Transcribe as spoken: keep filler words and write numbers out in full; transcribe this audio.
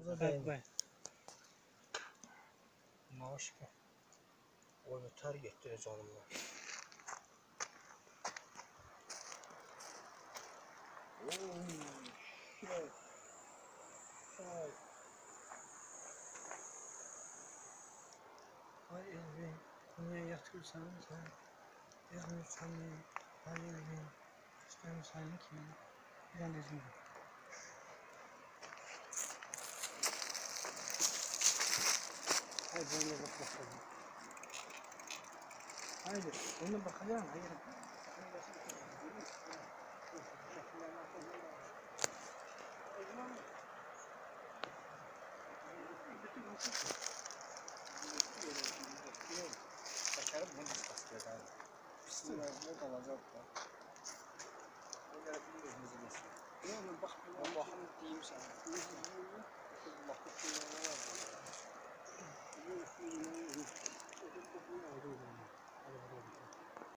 Bak bak. Maaş ki. O yeter gitti canımla. Ooo. Şey. Ay. Ay Elvin. Niye yatırsan sen? Yazmıyorsan niye? Ay Elvin. İstemiyorsan ne ki? Bir an dedim. Hayır böyle bak bakalım. Hayır, ona bakacağım. Hayır. Bakarım bunu istiyor abi. Bismillahirrahmanirrahim kalacak da. O gelip bir gözümüzü nasıl? Ne olur bak. Ben bakayım diyeyim sana.